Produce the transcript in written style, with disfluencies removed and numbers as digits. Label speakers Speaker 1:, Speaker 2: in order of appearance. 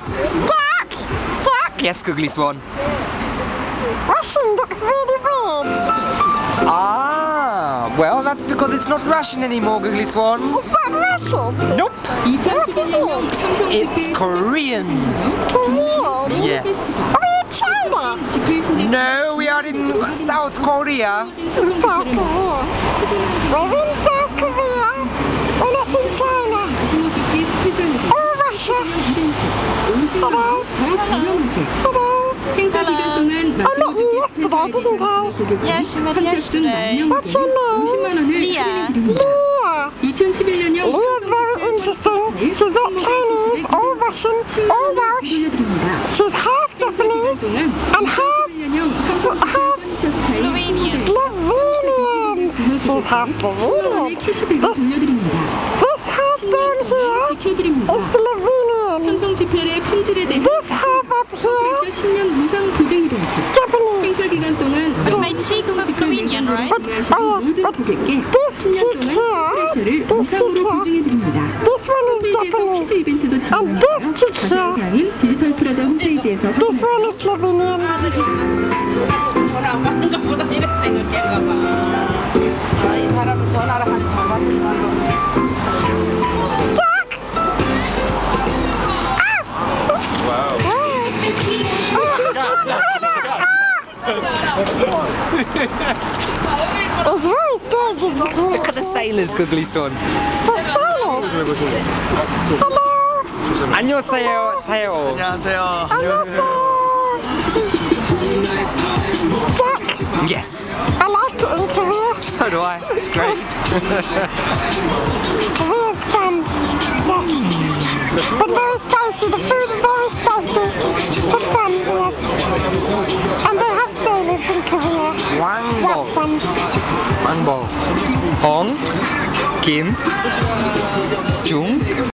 Speaker 1: Duck! Duck!
Speaker 2: Yes, Googly Swan.
Speaker 1: Russian looks really weird.
Speaker 2: Ah, well, that's because it's not Russian anymore, Googly Swan.
Speaker 1: It's not Russian.
Speaker 2: Nope.
Speaker 1: What is it?
Speaker 2: It's Korean.
Speaker 1: Korean?
Speaker 2: Yes.
Speaker 1: Are we in China?
Speaker 2: No, we are in South Korea.
Speaker 1: In South Korea. We're in South Korea. We're not in China. Or Russia. Hello. Hello. I met you yesterday, didn't I?
Speaker 3: Yes, you met yesterday.
Speaker 1: What's your name?
Speaker 3: Leah.
Speaker 1: Leah. Leah's very interesting. She's not Chinese or Russian or Welsh. She's half Japanese and half
Speaker 3: Slovenian.
Speaker 1: Slovenian. She's half Slovenian. This half down here is Slovenian. This half up here is Japanese.
Speaker 3: But my cheeks are Slovenian, right?
Speaker 1: But this cheek here, this one is Japanese. And this cheek here, this one is Slovenian. Jack! It's very strange in Japan.
Speaker 2: Look at the sailors, Googly Swan.
Speaker 1: The sailors. Hello.
Speaker 2: 안녕하세요. 사요.
Speaker 1: 안녕하세요. Jack,
Speaker 2: Yes.
Speaker 1: I like it in Korea.
Speaker 2: So do I. It's great.
Speaker 1: Korea's fun. Yes. But very spicy. The food is very spicy. But fun, yes. And they have sailors in Korea.
Speaker 2: Wangbo.
Speaker 1: White ones.
Speaker 2: Wangbo. Hong. Kim. Jung.